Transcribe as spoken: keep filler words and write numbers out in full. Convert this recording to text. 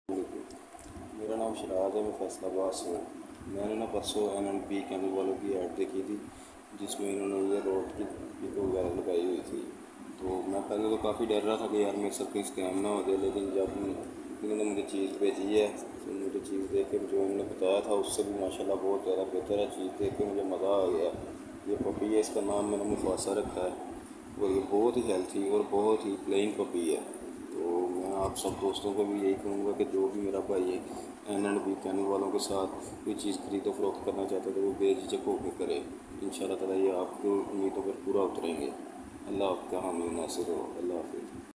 मेरा नाम शराज है। मैं फैसलाबाद से हूँ। मैंने ना परसों एन एन पी कैमरे वालों की ऐड देखी थी, जिसमें इन्होंने ये रोड की पिक वगैरह लगाई हुई थी। तो मैं पहले तो काफ़ी डर रहा था कि यार मेरे साथ कोई स्कैम ना हो जाए, लेकिन जब इन्होंने मुझे चीज़ भेजी है तो मुझे चीज़ देख के जो इन्होंने बताया था उससे भी माशाल्लाह बहुत ज़्यादा बेहतर है। चीज़ देख के मुझे मज़ा आ गया। ये पपी है, इसका नाम मैंने मुफासा रखा है और ये बहुत ही हेल्थी और बहुत ही प्लेइंग पपी है। तो मैं आप सब दोस्तों को भी यही कहूँगा कि जो भी मेरा भाई है एन एंड बी कैमरे वालों के साथ कोई चीज़ खरीदो फरोख्त करना चाहते हैं तो वो बेझिझक होकर करे। इंशाल्लाह ताला ये आपकी उम्मीदों पर पूरा उतरेंगे। अल्लाह आपका हामी नासिर हो। अल्लाह हाफिज़।